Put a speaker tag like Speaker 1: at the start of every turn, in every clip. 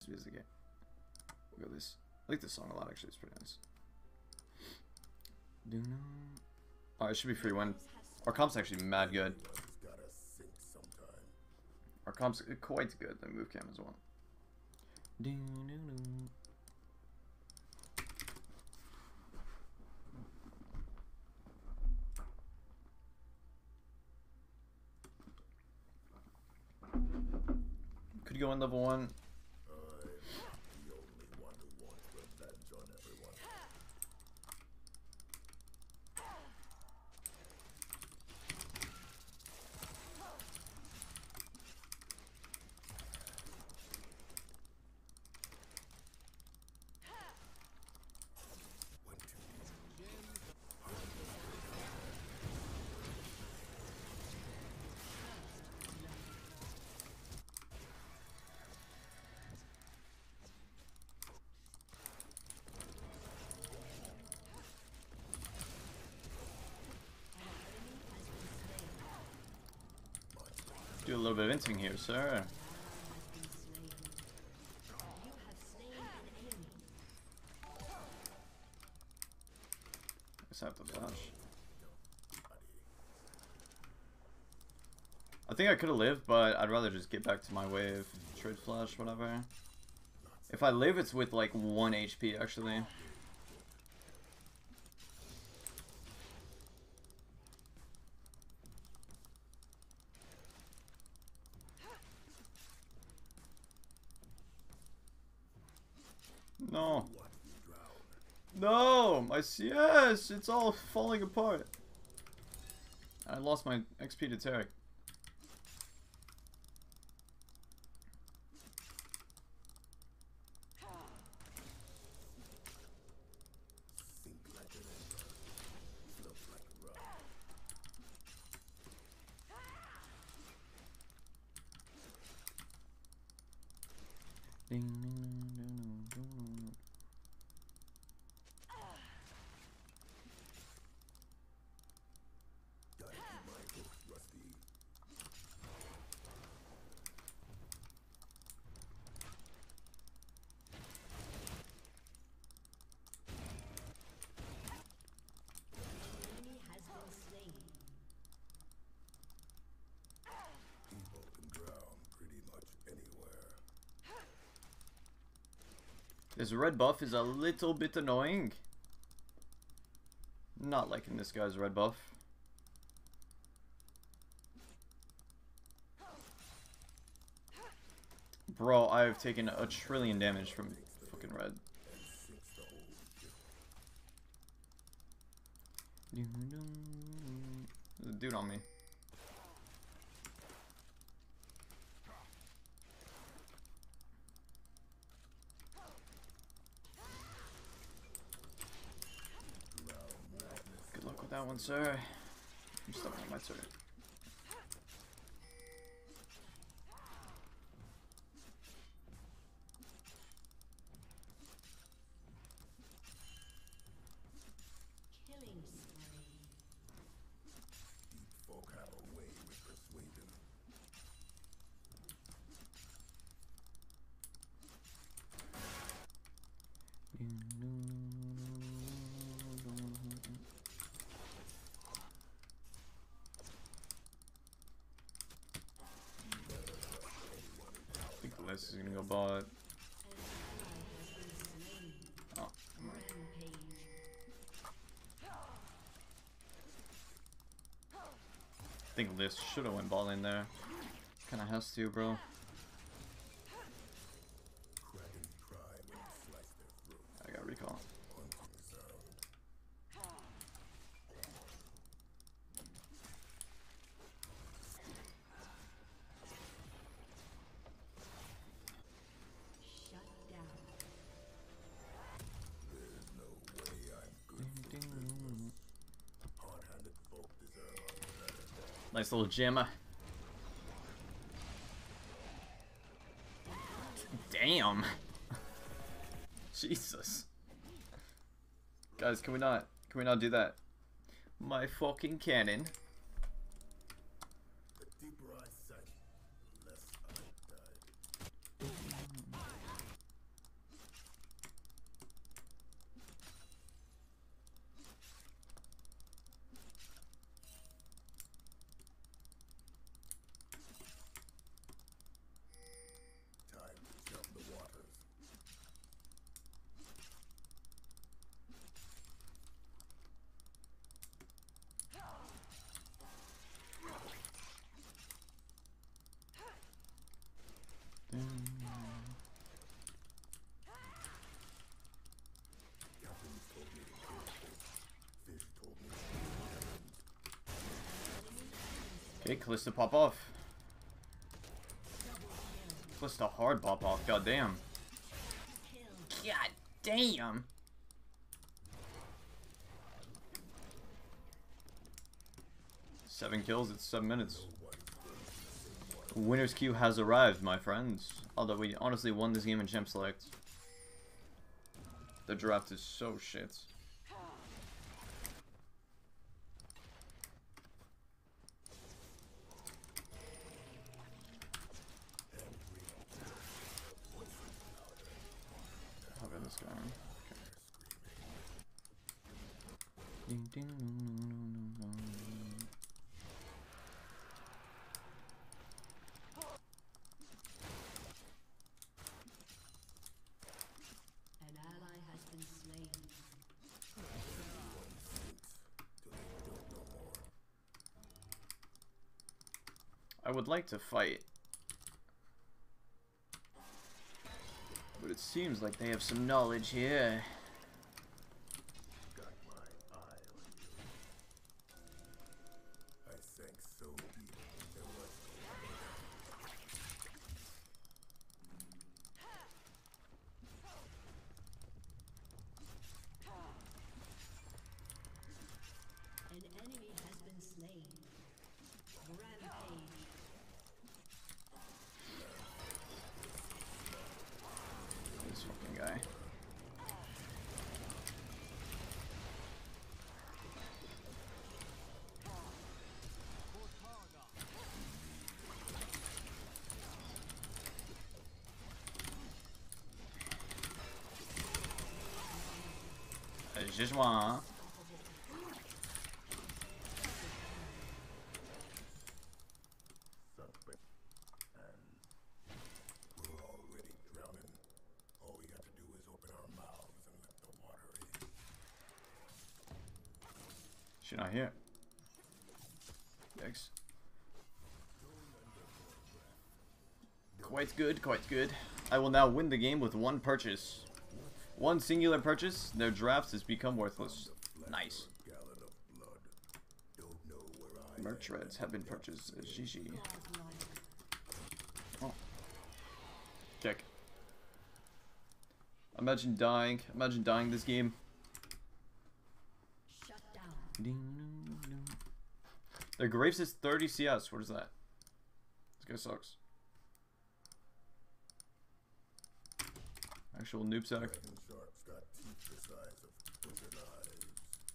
Speaker 1: Music. Look at this. I like this song a lot, actually. It's pretty nice. Oh, it should be free win. Our comp's actually mad good. Our comp's quite good. The move cam as well. Could go in level 1. Do a little bit of inting here, sir. Just have to flash. I think I could have lived, but I'd rather just get back to my wave. Trade flash, whatever. If I live, it's with like 1 HP actually. No. No! My CS! It's all falling apart. I lost my XP to Taric. This red buff is a little bit annoying. Not liking this guy's red buff. Bro, I've taken 1 trillion damage from fucking red. There's a dude on me. Good luck with that one, sir. I'm stuck on my turret. This is gonna go bot. Oh. I think Liz should have went ball in there. Kinda has to, bro. I got recall. Nice little jammer. Damn. Jesus. Guys, can we not do that? My fucking cannon. Okay, Kalista pop off. Kalista hard pop off, god damn. God damn! Seven kills, it's 7 minutes. Winner's queue has arrived, my friends. Although we honestly won this game in Champ Select. The draft is so shit. How about this guy? Okay. Ding, ding, no, no, no, no. I would like to fight, but it seems like they have some knowledge here.
Speaker 2: Got my eye on you. I sank so deep there was
Speaker 3: An enemy has been slain. Rampage.
Speaker 1: This fucking guy. Just one.
Speaker 2: something. And we're already drowning. All we got to do is open our mouths and let the water in.
Speaker 1: She's not here. Yikes. Quite good, quite good. I will now win the game with one purchase. One singular purchase, their drafts has become worthless. Nice.
Speaker 2: Gallon of blood. Don't know where I
Speaker 1: Merch reds have been purchased. GG. Oh. Check. Imagine dying this game.
Speaker 3: Shut down.
Speaker 1: Their Graves is 30 CS. What is that? This guy sucks. Actual noob sack.
Speaker 2: Dragon sharks got teeth the size of lizard eyes.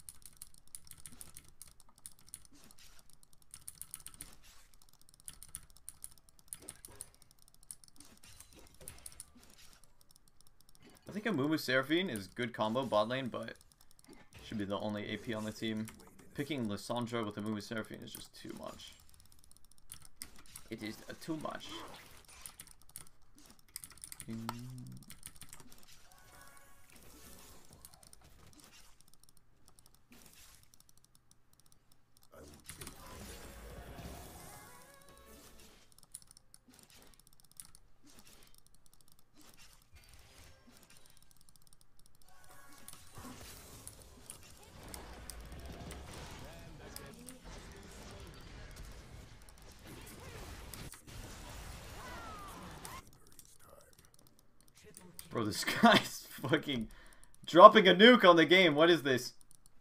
Speaker 1: I think Amumu Seraphine is good combo bot lane, but should be the only AP on the team. Picking Lissandra with Amumu Seraphine is just too much. It is too much.
Speaker 2: I will take
Speaker 1: Bro, this guy's fucking dropping a nuke on the game. What is this?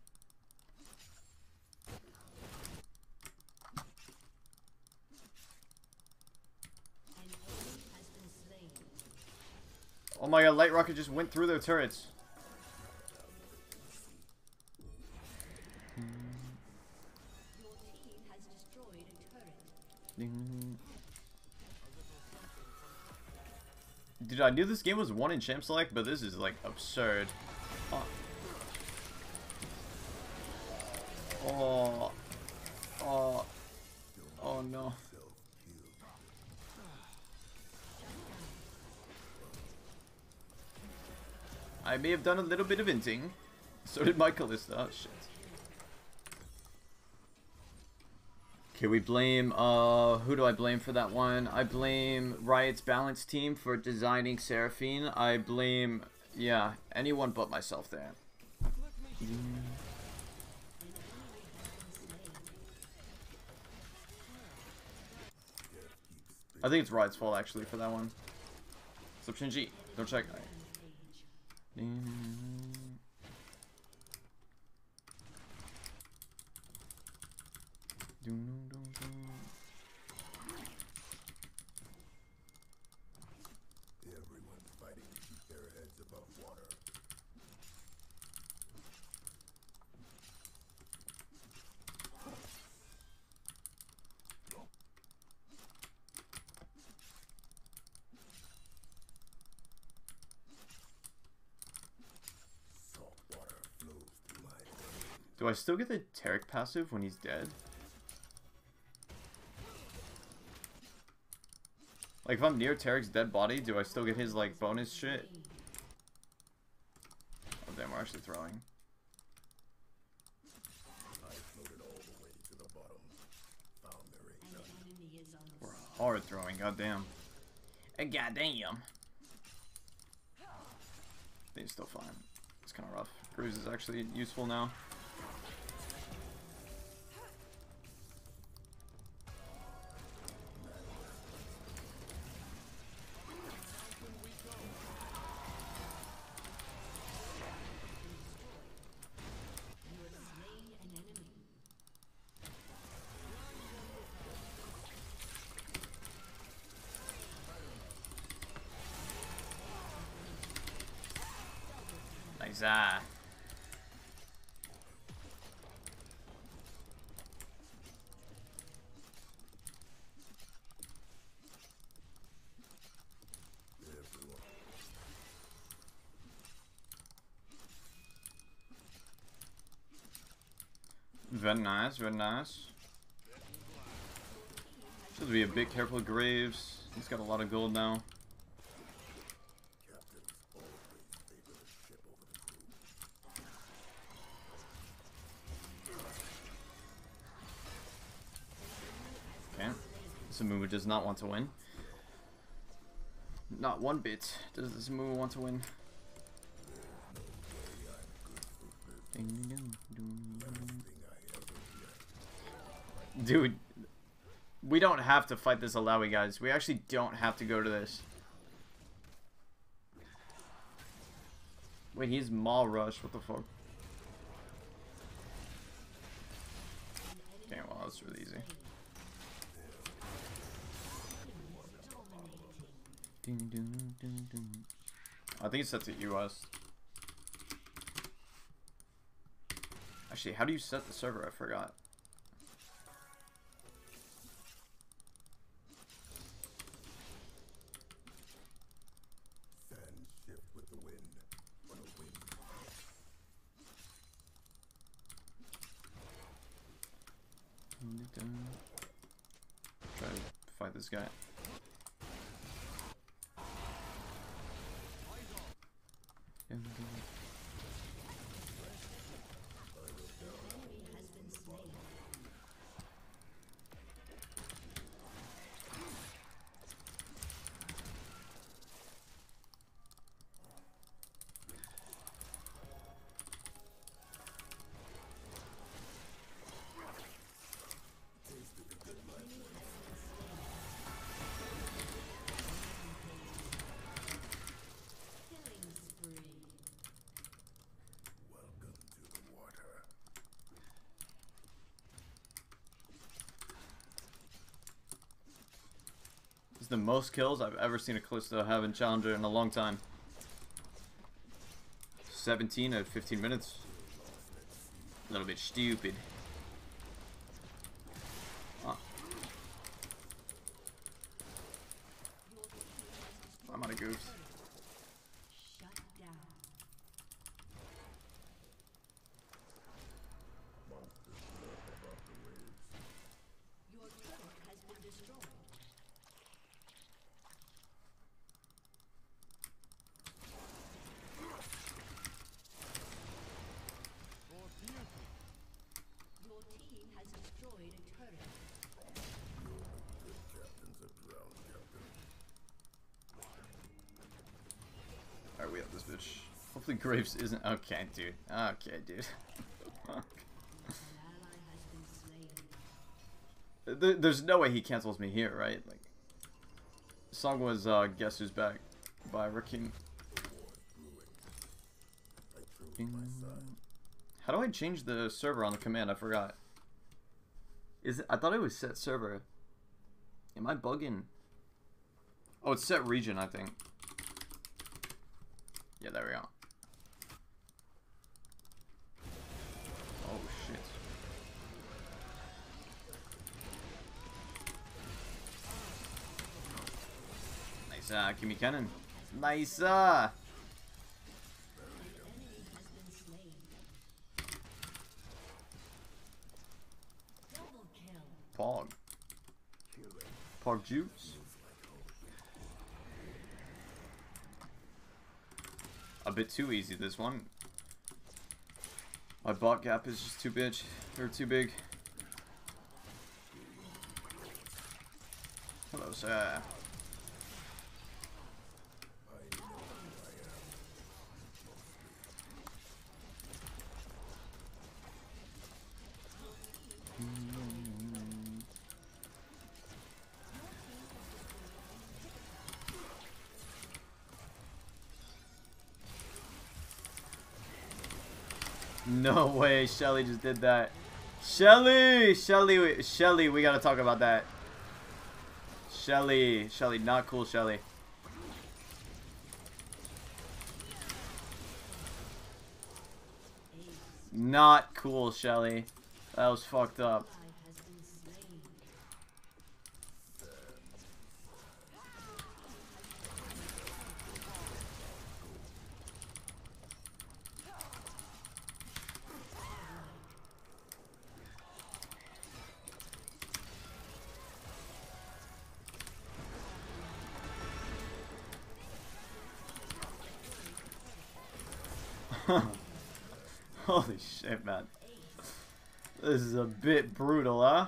Speaker 3: An enemy has been slain.
Speaker 1: Oh my god, Light Rocket just went through their turrets.
Speaker 3: Your team has destroyed a turret.
Speaker 1: Dude, I knew this game was won in Champ Select, but this is like absurd. Oh. Oh. Oh. Oh no. I may have done a little bit of inting. So did my Kalista. Oh, shit. Okay, we blame, who do I blame for that one? I blame Riot's Balance team for designing Seraphine. I blame, yeah, anyone but myself there. I think it's Riot's fault actually for that one. So Shinji, don't check.
Speaker 2: Everyone's fighting to keep their heads above water. Salt water flows through my veins.
Speaker 1: Do I still get the Taric passive when he's dead? Like if I'm near Taric's dead body, do I still get his like bonus shit? Oh damn, we're actually throwing.
Speaker 2: I floated all the way to the bottom. Found there ain't
Speaker 3: An
Speaker 2: none.
Speaker 3: enemy is on the
Speaker 1: We're hard throwing, goddamn. Goddamn. I think it's still fine. It's kind of rough. Cruise is actually useful now.
Speaker 3: You have slain an enemy.
Speaker 1: Nice.
Speaker 2: Everyone.
Speaker 1: Very nice, very nice. Should be a bit careful of Graves. He's got a lot of gold now.
Speaker 2: Captains always favor the ship over the crew.
Speaker 1: Okay. Samumu does not want to win. Not one bit does the Samumu want to win. Dude, we don't have to fight this Alawi, guys. We actually don't have to go to this. Wait, he's Maul Rush. What the fuck? Okay, well, that's really easy. I think it's set to US. Actually, how do you set the server? I forgot.
Speaker 2: Sands shift with the wind. When a wind
Speaker 1: Try to fight this guy.
Speaker 3: Has been slain. Killing spree.
Speaker 2: welcome to the water.
Speaker 1: This is the most kills I've ever seen a Callisto have in Challenger in a long time. 17 at 15 minutes. A little bit stupid. Oh. I'm out of goofs.
Speaker 3: Shut down. Your turret has been destroyed. Your team has destroyed a turret.
Speaker 2: Good captains are drowned, Captain.
Speaker 1: Alright, we have this bitch. Hopefully Graves isn't. Okay, dude. Okay, dude.
Speaker 3: An ally has been slain.
Speaker 1: There's no way he cancels me here, right? Like, song was Guess Who's Back by Rakim. How do I change the server on the command? I forgot. I thought it was set server. Am I bugging? Oh, it's set region, I think. Yeah, there we go. Oh shit. Nice, Kimmy Cannon. Nice. Pog. Pog juice. A bit too easy this one. My bot gap is just too big. Or too big. Hello, sir. No way, Shelly just did that. Shelly, we gotta talk about that. Shelly, not cool, Shelly. Not cool, Shelly. That was fucked up. Holy shit, man. This is a bit brutal, huh?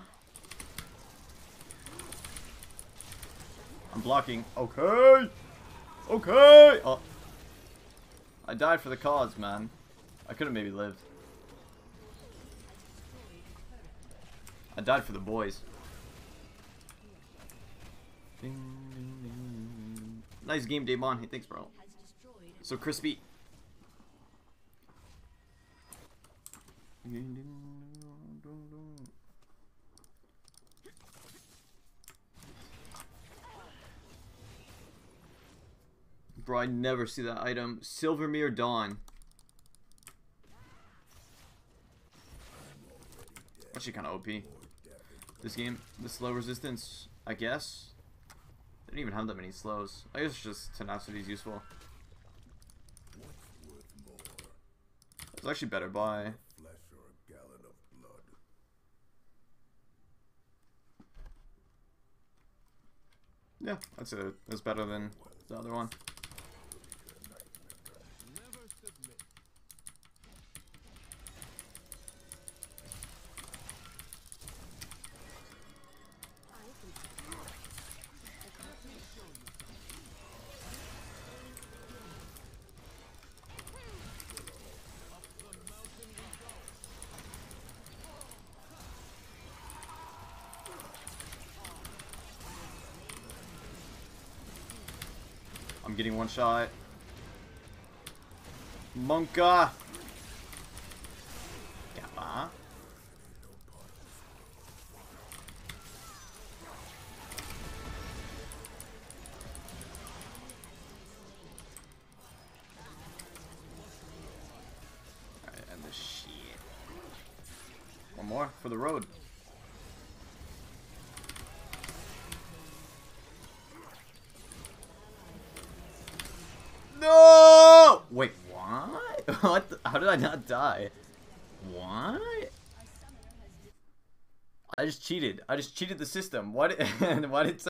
Speaker 1: I'm blocking. Okay! Okay! Oh. I died for the cause, man. I could have maybe lived. I died for the boys. Ding, ding, ding. Nice game, Damon. Hey, thanks, bro. So crispy. Bro, I never see that item. Silvermere Dawn. Actually kind of OP. This game, the slow resistance, I guess. They don't even have that many slows. I guess just tenacity is useful. It's actually better by. Yeah, that's it. It's better than the other one. I'm getting one shot. Monka! Gamma. Alright, and the shit. One more for the road. No! Wait, what? What? How did I not die? What? I just cheated. I just cheated the system. Why did